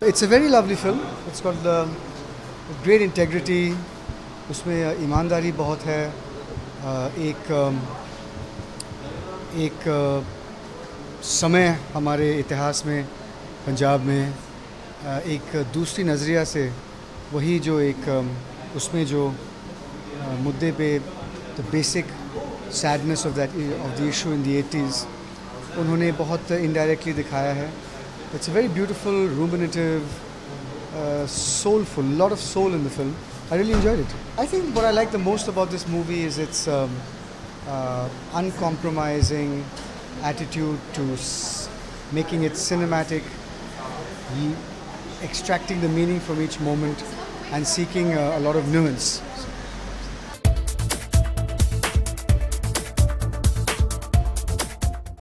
It's a very lovely film. It's got the great integrity. उसमें ईमानदारी बहुत है. एक समय हमारे इतिहास में पंजाब में एक दूसरी नज़रिया से वही जो एक उसमें जो मुद्दे पे the basic sadness of the issue in the 80s उन्होंने बहुत indirectly दिखाया है. It's a very beautiful, ruminative, soulful, lot of soul in the film. I really enjoyed it. I think what I like the most about this movie is its uncompromising attitude to making it cinematic, extracting the meaning from each moment and seeking a lot of nuance.